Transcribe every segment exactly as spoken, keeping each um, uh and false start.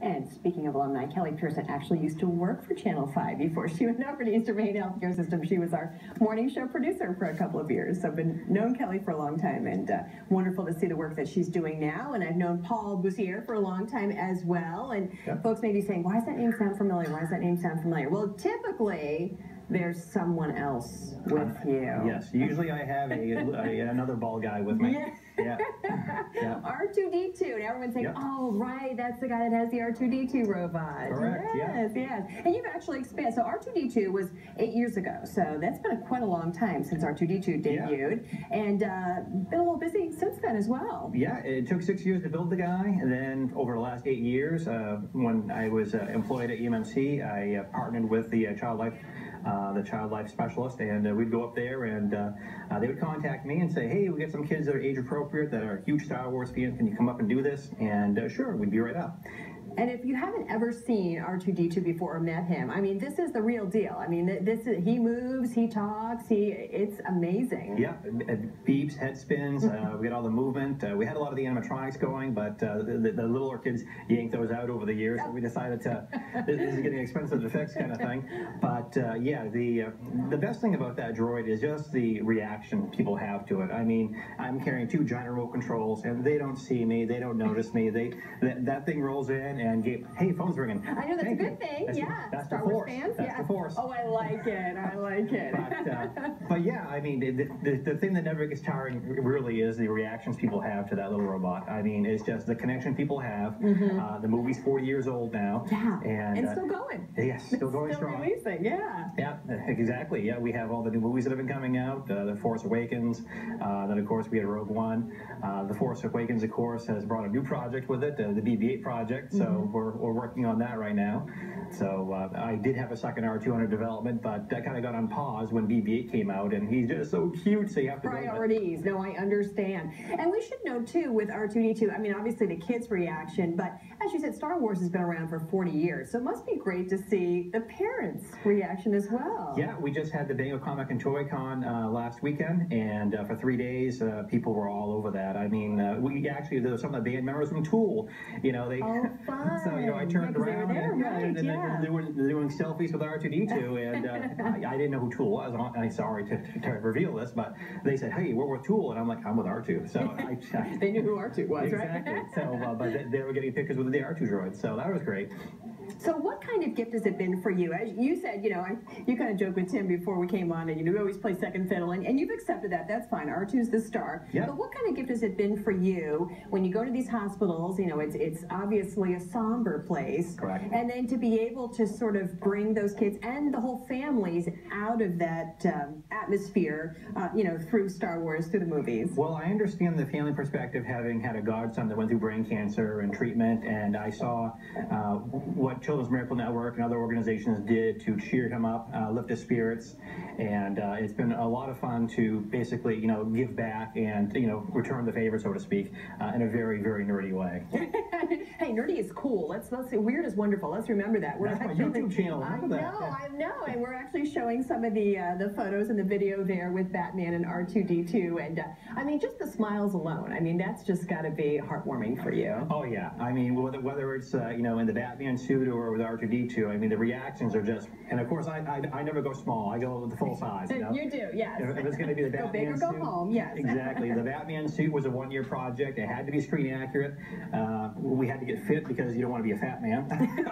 And speaking of alumni, Kelly Pearson actually used to work for Channel five before she went over to Eastern Maine Healthcare System. She was our morning show producer for a couple of years. So I've been known Kelly for a long time, and uh, wonderful to see the work that she's doing now. And I've known Paul Boussier for a long time as well. And yep. Folks may be saying, why does that name sound familiar? Why does that name sound familiar? Well, typically, there's someone else with you. Yes, usually I have a, a another ball guy with me. Yeah. Yeah. Yeah. R two D two, and everyone's saying, yep. Oh, right, that's the guy that has the R two D two robot. Correct, yes, yeah. yes. And you've actually expanded. So R two D two was eight years ago, so that's been a, quite a long time since R two D two debuted, yeah. and uh, been a little busy since then as well. Yeah, it took six years to build the guy, and then over the last eight years, uh, when I was uh, employed at E M M C, I uh, partnered with the uh, Child Life Uh, the child life specialist, and uh, we'd go up there, and uh, uh, they would contact me and say, hey, we got some kids that are age appropriate, that are huge Star Wars fans, can you come up and do this? And uh, sure, we'd be right up. And if you haven't ever seen R two D two before or met him, I mean, this is the real deal. I mean, this is, he moves, he talks, he it's amazing. Yeah, it beeps, head spins, uh, we got all the movement. Uh, we had a lot of the animatronics going, but uh, the, the littler kids yanked those out over the years, so we decided to, this is getting expensive to fix kind of thing. But uh, yeah, the, uh, the best thing about that droid is just the reaction people have to it. I mean, I'm carrying two giant remote controls, and they don't see me, they don't notice me. They That, that thing rolls in, and gave, hey, phone's ringing. I know, that's Thank a good you. thing, that's yeah. The, that's Star the Wars force. fans, that's yeah. the force. Oh, I like it, I like it. but, uh, but yeah, I mean, the, the, the thing that never gets tiring really is the reactions people have to that little robot. I mean, it's just the connection people have. Mm-hmm. uh, the movie's forty years old now. Yeah, and, and uh, still going. Yes, still going still strong. releasing, yeah. Yeah, exactly. Yeah, we have all the new movies that have been coming out. Uh, the Force Awakens. Uh, then, of course, we had Rogue One. Uh, the Force Awakens, of course, has brought a new project with it, uh, the B B eight project. So mm-hmm. we're, we're working on that right now. So uh, I did have a second R two hundred development, but that kind of got on pause when B B eight came out, and he's just so cute, so you have to priorities. No, I understand. And we should know, too, with R two D two, I mean, obviously the kids' reaction, but as you said, Star Wars has been around for forty years, so it must be great to see the parents' reaction as well. Yeah, we just had the Bingo Comic and Toy Con uh, last weekend, and uh, for three days, uh, people were all over that. I mean, uh, we actually, there were some of the band members from Tool, you know, they... Oh, fun. So, you know, I turned yeah, around there, and, right, and, and yeah. they, were, they were doing selfies with R two D two, and uh, I, I didn't know who Tool was. I'm sorry to, to, to reveal this, but they said, hey, we're with Tool, and I'm like, I'm with R two. So I, I, they knew who R two was, exactly. right? So, uh, but they, they were getting pictures with the R two droid, so that was great. So what kind of gift has it been for you? As you said, you know, I, you kind of joked with Tim before we came on, and you know, we always play second fiddle, and, and you've accepted that. That's fine. R two's the star. Yeah. But what kind of gift has it been for you when you go to these hospitals? You know, it's it's obviously a somber place. Correct. And then to be able to sort of bring those kids and the whole families out of that um, atmosphere, uh, you know, through Star Wars, through the movies. Well, I understand the family perspective, having had a godson that went through brain cancer and treatment, and I saw uh, what Children's Miracle Network and other organizations did to cheer him up, uh, lift his spirits, and uh, it's been a lot of fun to basically, you know, give back and, you know, return the favor, so to speak, uh, in a very, very nerdy way. Hey, nerdy is cool. Let's let's say weird is wonderful. Let's remember that. We're That's my YouTube channel. I know, that. I know, and we're actually showing some of the uh, the photos and the video there with Batman and R two D two, and uh, I mean, just the smiles alone. I mean, that's just got to be heartwarming for you. Oh yeah, I mean, whether, whether it's uh, you know, in the Batman suit or with R two D two, I mean, the reactions are just, and of course, I I, I never go small. I go with the full size. You know? You do, yes. If, if it's going to be the Batman go big or go suit, home, yes. Exactly. The Batman suit was a one-year project. It had to be screen accurate. Uh, we had to get fit because you don't want to be a fat man.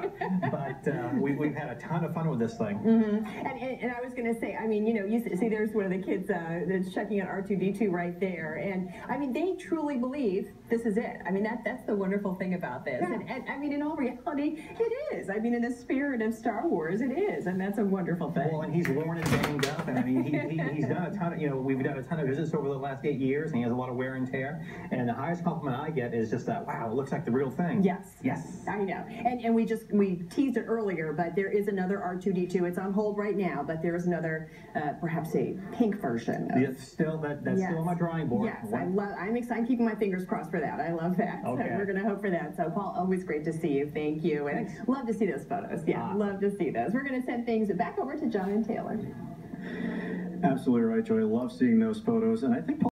But uh, we, we've had a ton of fun with this thing. Mm-hmm. and, and, and I was going to say, I mean, you know, you see, there's one of the kids uh, that's checking out R two D two right there, and I mean, they truly believe this is it. I mean, that that's the wonderful thing about this. Yeah. And, and I mean, in all reality, it is. I mean, in the spirit of Star Wars, it is, and that's a wonderful thing. Well, and he's worn and banged up, and I mean, he, he, he's done a ton of, you know, we've done a ton of visits over the last eight years, and he has a lot of wear and tear, and the highest compliment I get is just that, wow, it looks like the real thing. Yes. Yes. I know. And and we just, we teased it earlier, but there is another R two D two. It's on hold right now, but there is another, uh, perhaps a pink version. Of, it's still, that, that's yes. still on my drawing board. Yes, I love, I'm excited, keeping my fingers crossed for that. I love that. Okay. So we're going to hope for that. So Paul, always great to see you. Thank you. And Thanks. love to see those photos. Yeah, ah. love to see those. We're going to send things back over to John and Taylor. Absolutely right, Joy. I love seeing those photos, and I think